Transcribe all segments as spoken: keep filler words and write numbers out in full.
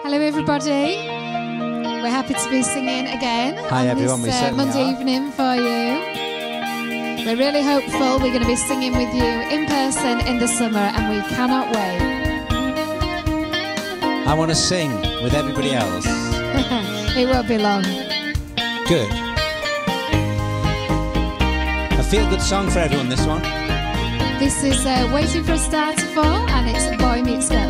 Hello, everybody. We're happy to be singing again Hi, on everyone. this We uh, Monday are. evening for you. We're really hopeful we're going to be singing with you in person in the summer, and we cannot wait. I want to sing with everybody else. It won't be long. Good. A feel-good song for everyone, this one. This is uh, Waiting for a Star to Fall, and it's Boy Meets Girl.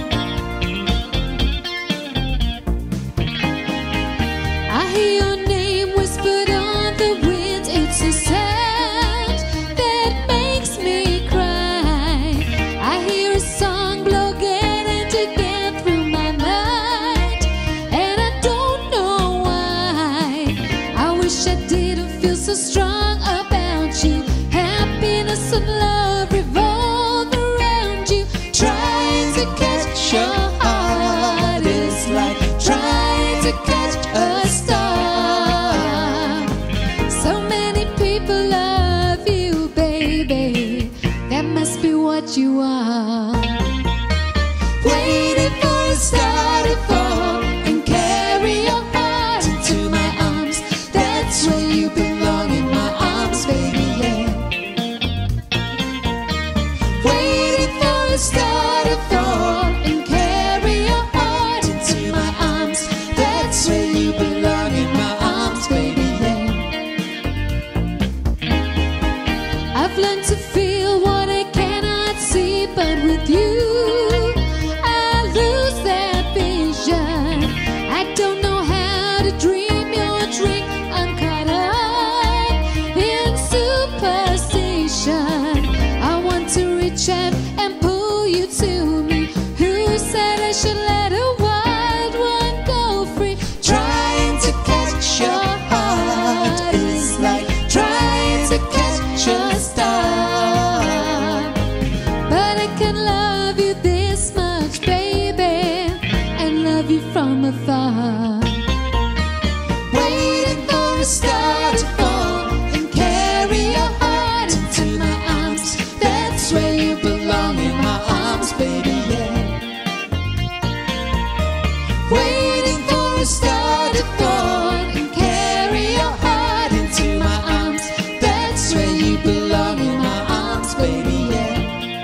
I hear your name whispered on the wind. It's a sound that makes me cry. I hear a song blow again and again through my mind, and I don't know why. I wish I didn't feel so strong about you. Happiness and love revolve around you. Trying to catch your heart is like trying to catch a star. So many people love you, baby. That must be what you are. Waiting for a star to fall and carry your heart into my arms. That's where you belong, in my arms, baby, yeah. Waiting for a star to fall and carry your heart into my arms. That's where you belong, in my arms, baby, yeah. I've learned to feel what I cannot see, but with you I lose that vision. I don't know how to dream your dream. I'm caught up in superstition. I want to reach out and pull you to me. Who said I should let a wild one go free? Trying to catch your heart is like trying to catch a star. But I can love you this much, baby, and love you from afar. Waiting for a star to fall and carry your heart into my arms. That's where you belong, in my arms, baby, yeah. Waiting for a star to fall and carry your heart into my arms. That's where you belong, in my arms, baby, yeah.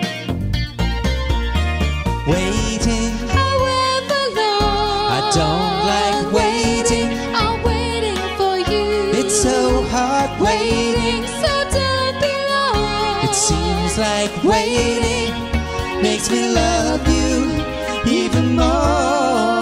Waiting. However long, I don't like waiting. I'm waiting for you. It's so hard waiting. So don't be long. It seems like waiting makes me love you even more.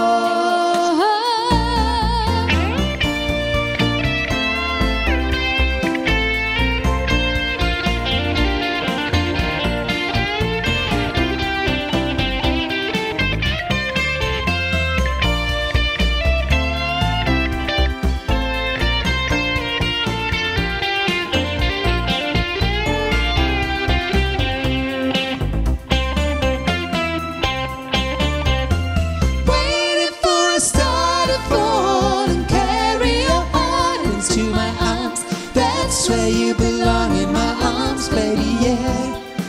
Waiting for a star to fall and carry your heart into my arms. That's where you belong, in my arms, baby, yeah.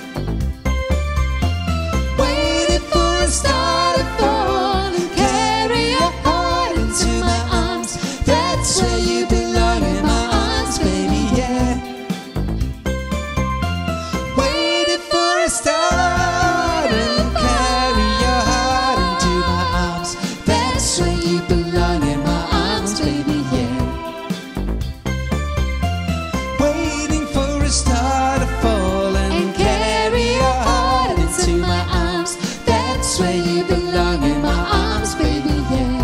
Waiting for a star to fall and carry your heart into my arms. That's where you belong, in my arms, baby, yeah. Waiting for a star to carry your heart into my arms. That's where you belong, in my arms, baby, yeah. Waiting for a star to fall and, And carry your heart into my arms. That's where you belong, in my arms, baby, yeah.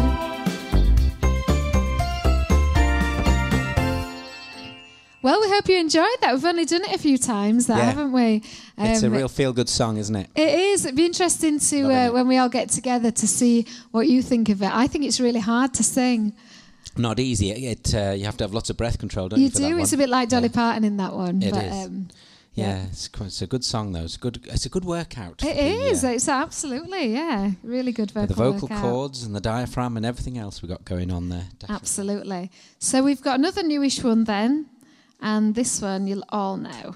Well, we hope you enjoyed that. We've only done it a few times, that, Yeah. haven't we? It's a Um, real feel-good song, isn't it? It is. It'd be interesting to, Loving uh, it. when we all get together, to see what you think of it. I think it's really hard to sing. Not easy. It uh, you have to have lots of breath control, don't you? You for that do. It's one? a bit like Dolly Yeah. Parton in that one. It but, is. Um, Yeah, yeah. it's, quite, it's a good song though. It's good. It's a good workout. for it the, is. uh, It's absolutely, yeah. Really good vocal for the vocal workout. cords and the diaphragm and everything else we got going on there. Definitely. Absolutely. So we've got another newish one then, and this one you'll all know.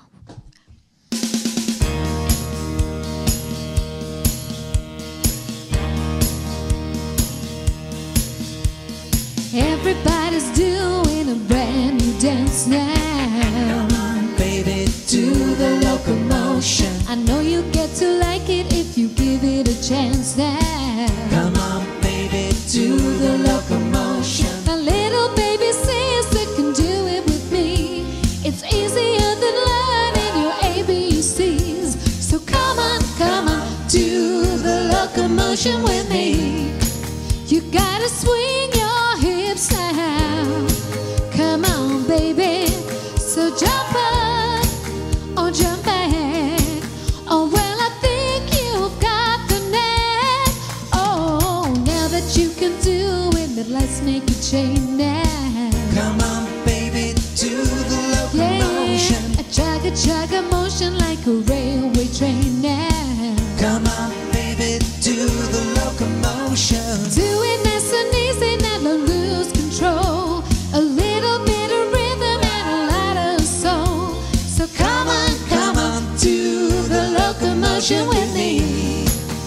chance now. Baby, do the locomotion. I know you get to like it if you give it a chance now. Come on, baby, do the locomotion. A little baby sister can do it with me. It's easier than learning your A B Cs. So come on, come on, do the locomotion with me. You gotta swing your hips now. Come on, baby. So jump up or jump back. Oh, well, I think you've got the knack. Oh, now that you can do it, then let's make a change now. Come on, baby, do the locomotion. Yeah, a chug a chug a motion like a railway train now. Come on, baby, do the locomotion. Do it nice and easy, never lose control. A little bit of rhythm and a lot of soul. So come on, come on, do the locomotion with me.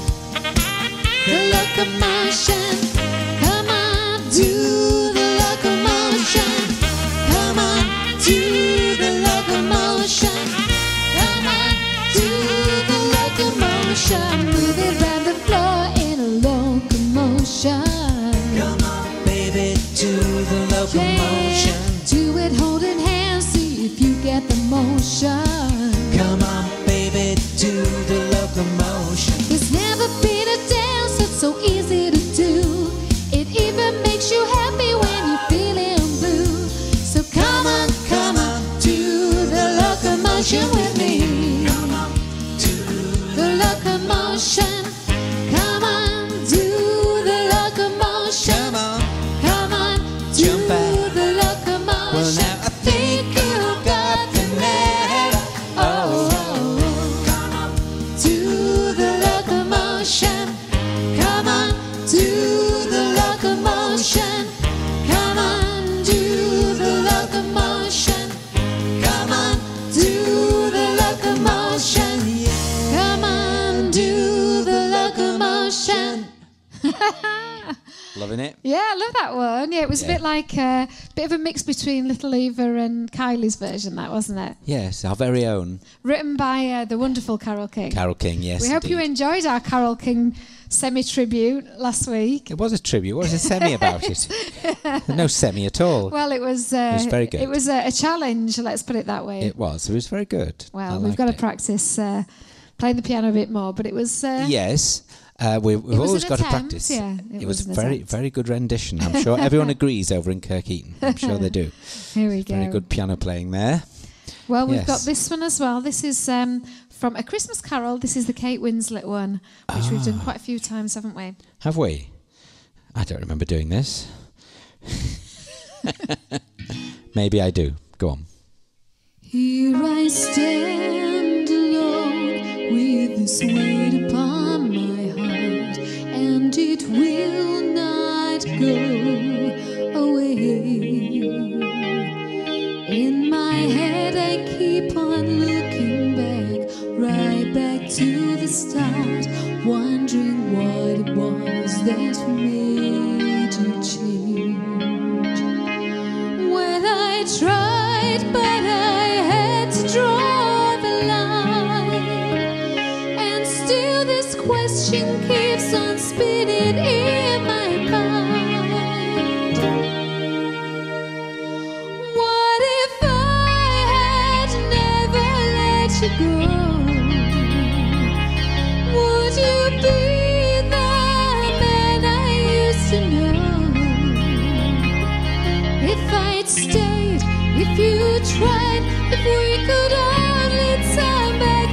The locomotion. Come on, do the locomotion. Come on, do the locomotion. Come on, do the locomotion. Move it round the floor in a locomotion. Come on, baby, do the locomotion. Yeah, do it holding hands, see if you get the motion. Come on, baby, do the locomotion. There's never been a dance that's so easy to do. It even makes you happy when you're feeling blue. So come on, come on, do the locomotion with me. Come on, do The locomotion. Come on, do the locomotion. Come on, Come on, do Jump back. the locomotion. Well, now I think you've got the knack. Oh, come on, do the locomotion. Come on, do the locomotion. Come on, do the locomotion. Come on, do the locomotion. Come on, do the locomotion. loving it. Yeah, I love that one. Yeah, it was Yeah. a bit like a bit of a mix between Little Eva and Kylie's version, that wasn't it? Yes, our very own Written by uh, the wonderful Carole King. Carole King. Yes, we hope you indeed. enjoyed our Carole King semi-tribute last week. It was a tribute. What was a semi about it? There's no semi at all. Well, it was. Uh, It was very good. It was a, a challenge. Let's put it that way. It was. It was very good. I well, we've liked got to it. practice uh, playing the piano a bit more, but it was. Uh, Yes. Uh, we, we've It was always an got to attempt, practice. yeah, it it was was a an very, attempt. very good rendition. I'm sure everyone agrees over in Kirkheaton. I'm sure they do. Here we go. Very good piano playing there. Well, we've Yes. got this one as well. This is um, from A Christmas Carol. This is the Kate Winslet one, which we've Ah. done quite a few times, haven't we? Have we? I don't remember doing this. Maybe I do. Go on. Here I stand alone with this weight upon my heart, and it will not go away. In my head I keep on looking back, right back to the start, wondering what it was that made you change. When I tried, but I had to draw the line, and still this question keeps on spinning in my mind. What if I had never let you go? Would you be the man I used to know? If I'd stayed, if you tried, if we could only turn back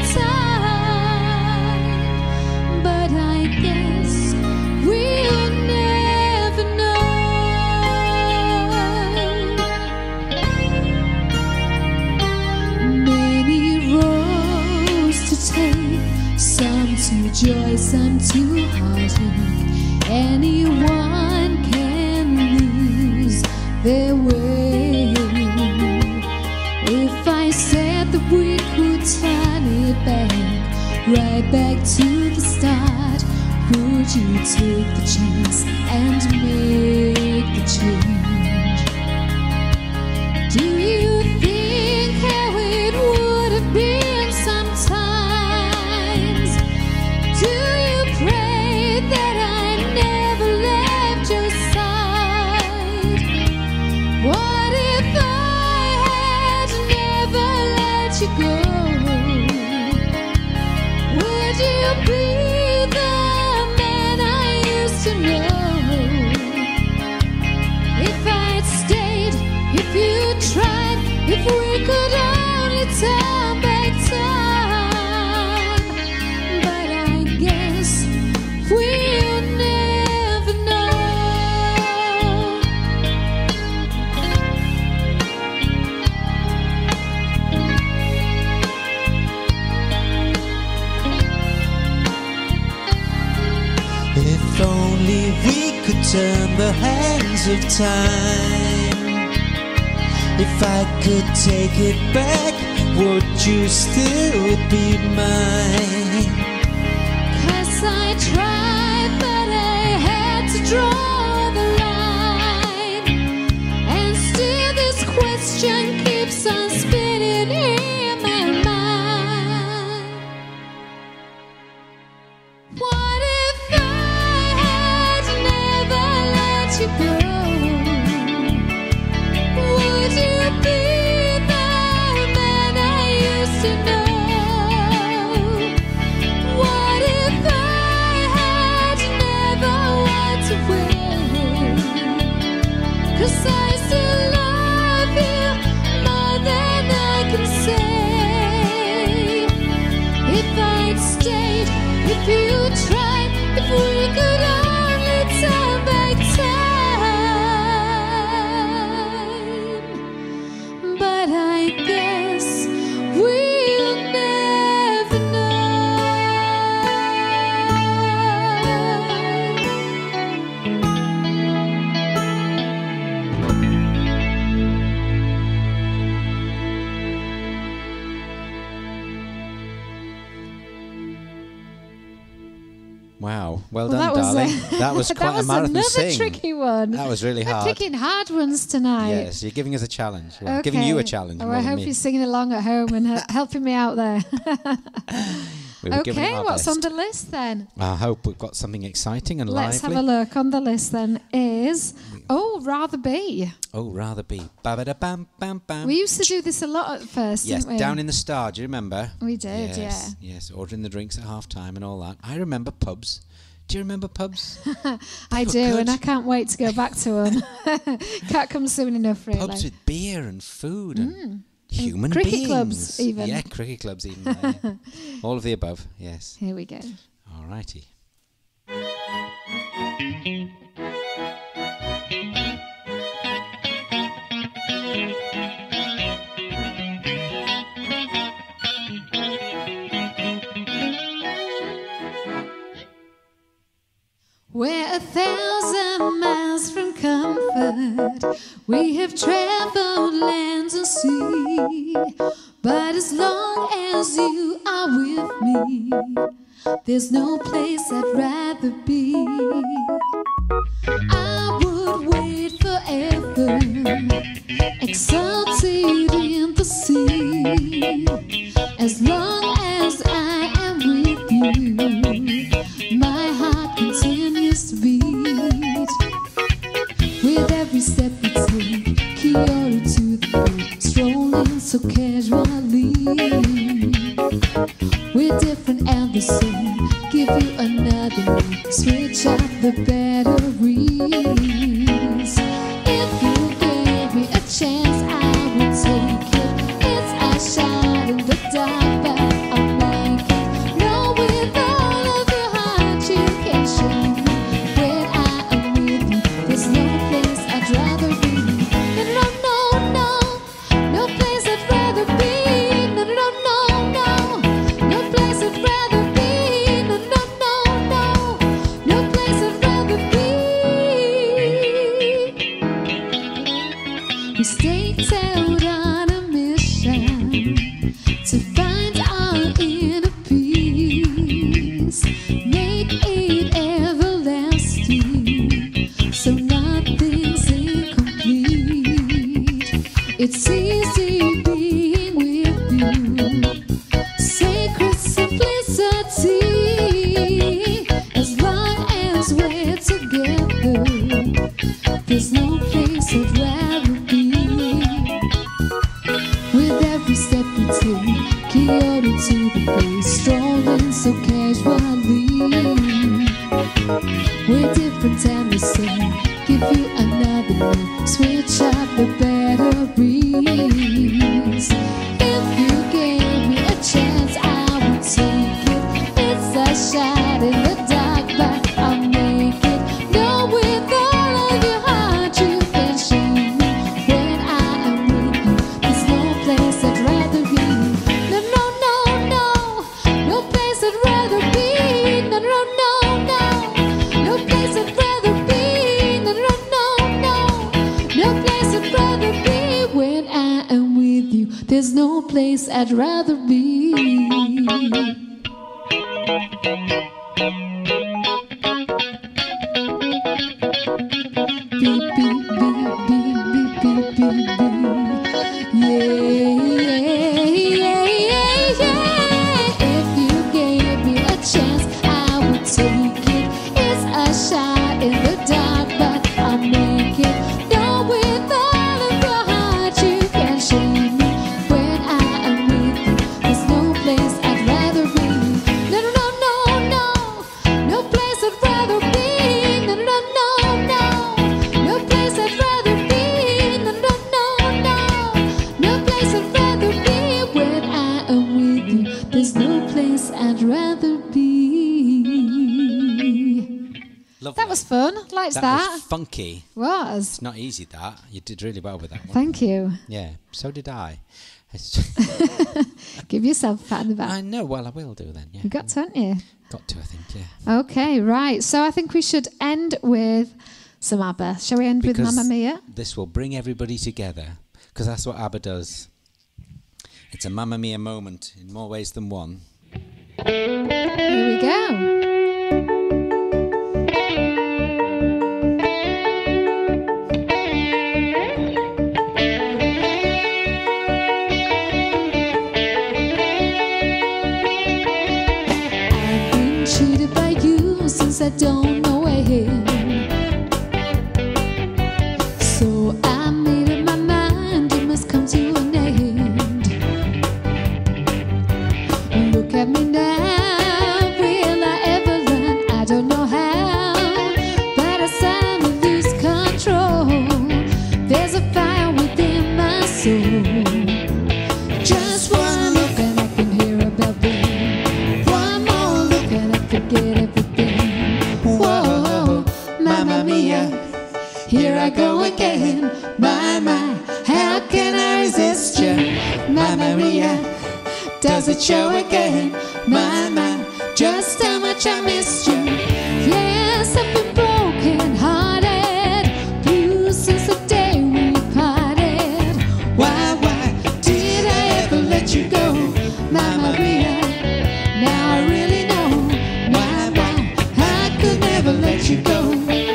time. But I guess we'll never know. Many roads to take, some to joy, some to heartache. Anyone can lose their way. If I said that we could turn it back, right back to the start, would you take the chance and make the change? Do you think how it would have been sometimes? Do you pray that I never left your side? What if I had never let you go? Would you be the man I used to know? If I'd stayed, if you tried, if we could only turn back time. But I guess we'll never know. If only we could turn the hands of time. If I could take it back, would you still be mine? 'Cause I tried, but I had to draw the line. And still this question keeps on spinning in my mind. What if I had never let you go? Would you be the man I used to know? What if I had never walked away? 'Cause I still love you more than I can say. If I'd stayed, if you tried, if we could only turn back time. But I guess we'll never know. Wow, well Well, done, that was, darling. uh, that was that quite was a marathon another sing. tricky one. That was really We're hard. picking hard ones tonight. Yes, you're giving us a challenge. Well, giving you a challenge. Oh, more I than hope me. you're singing along at home and he- helping me out there. We were giving it Okay, our what's best. on the list then? I hope we've got something exciting and Let's lively. have a look. On the list then is Oh, Rather Be. Oh, rather be. Ba-ba-da-bam, bam, bam. We used to do this a lot at first, Yes, didn't we? down in the Star. Do you remember? We did, yes, Yes, ordering the drinks at half time and all that. I remember pubs. Do you remember pubs? I People do, could. and I can't wait to go back to one. Can't come soon enough, really. Pubs with beer and food and human cricket beings. clubs even. Yeah, cricket clubs even. yeah. All of the above, yes. Here we go. All righty. We're a thousand miles from comfort. We have traveled lands and sea. But as long as you are with me, there's no place I'd rather be. I would wait forever, exalted in the sea. As long as I am with you, my heart continues to beat. With every step we take, Kyoto to the beat, strolling so casually. We're different and the same. Give you another name, switch out the batteries. If you gave me a chance, I would take it. It's a shot in the dark, but I'll make it. Know with all of your heart you can show me. When I am with you, there's no place I'd rather be. No, no, no, no, no place I'd rather be. No, no, no, no, no place I'd rather be. No, no, no, no, no place I'd rather be. It's easy being with you. Sacred simplicity. As long as we're together, there's no place I'd rather be. With every step we take, Kyoto to the place, strolling so casually. We're different and the same. Give you another look, switch up the batteries. If you gave me a chance, I would take it. It's a shot in the dark, but I'll make it. No, with all of your heart, you can show me. When I am with you, there's no place I'd rather be. No, no, no, no, no place I'd rather be. No, no, no, no, no place I'd rather be. No, no, no, no, no place I'd rather be. When I am with you, there's no place I'd rather be. Beep, beep, beep, beep, beep, beep, beep, beep. Yeah, yeah, yeah, yeah. If you gave me a chance, I would take it. It's a shot in the dark, but I'll make it. No, with all of your heart, you can show me. When I am with you, there's no place I'd rather be. No, no, no, no, no place I'd rather be. No, no, no, no, no place I'd rather be. No, no, no, no, no place I'd rather be. When I am with you, there's no place I'd rather be. Lovely. That was fun. Liked That that. was funky. Was. It's not easy, that. You did really well with that one. Thank you. Yeah, so did I. It's Give yourself a pat on the back. I know, well, I will do then, yeah. You got to, haven't you? Got to, I think, yeah. Okay, right. So I think we should end with some ABBA. Shall we end with Because Mamma Mia? this will bring everybody together, because that's what ABBA does. It's a Mamma Mia moment in more ways than one. Here we go. I've been cheated by you since I don't know when. So I made up my mind it must come to an end. Look at me now, will I ever learn? I don't know how, but I suddenly lose control. There's a fire within my soul. Just one look and I can hear about them. One more look and I forget everything. Whoa, Mamma Mia, here I go again. My, my, how can I resist you? Mamma Mia, does it show again? My, my, just how much I missed you. Yes, I've been broken hearted, blue since the day we parted. Why, why did I ever let you go? Mamma Mia, now I really know. Why, why I could never let you go.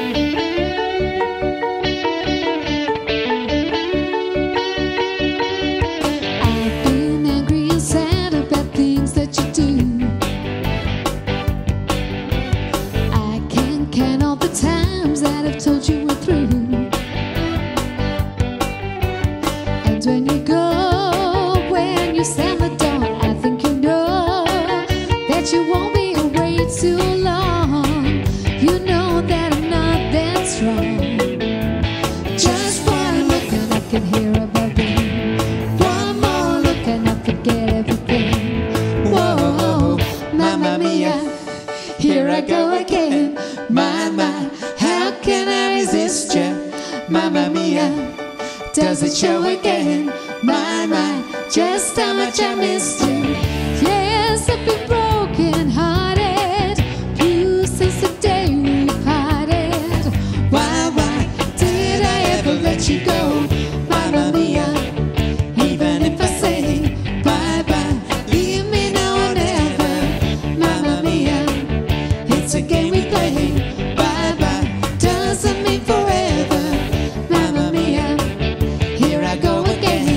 I've been angry and sad about things that you do. I can't count all the times that I've told you we're through. And when you go, when you slam the door, I think you know that you won't be away too long. You know that I'm not that strong. Just one look and I can hear about them. One more look and I forget everything. Whoa, Mamma Mia, here I go again. My, my, how can I resist you? Mamma Mia, does it show again? My, my, just how much I missed you. Yes, I've been broken hearted, blue since the day we parted. Why, why did I ever let you go? Mamma Mia, even if I say bye bye, leave me now or never. Mamma Mia, it's a game we play. Bye bye doesn't mean forever. Mamma Mia, here I go again.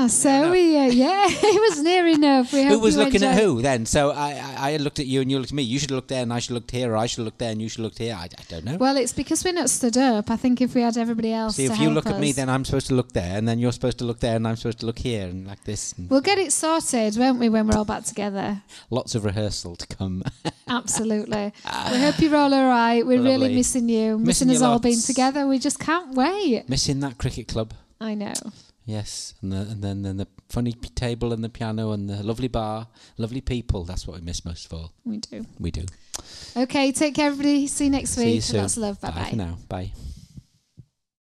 Ah, so we, uh, yeah, it was near enough. We Who hope was you looking at enjoyed- who then? So I, I, I looked at you and you looked at me. You should have looked there and I should have looked here, or I should have looked there and you should have looked here. I, I don't know. Well, it's because we're not stood up. I think if we had everybody else See, to if you help look at me, us- then I'm supposed to look there, and then you're supposed to look there, and I'm supposed to look here, and like this. And We'll get it sorted, won't we, when we're all back together? lots of rehearsal to come. Absolutely. We hope you're all all right. We're really Lovely. missing you. Missing, Missing you us all being lots. together. We just can't wait. Missing that cricket club. I know. Yes, and, the, and then and the funny p- table and the piano and the lovely bar, lovely people. That's what we miss most of all. We do. We do. Okay, take care, everybody. See you next See week. you soon. Lots of love. Bye Bye-bye. for now. Bye.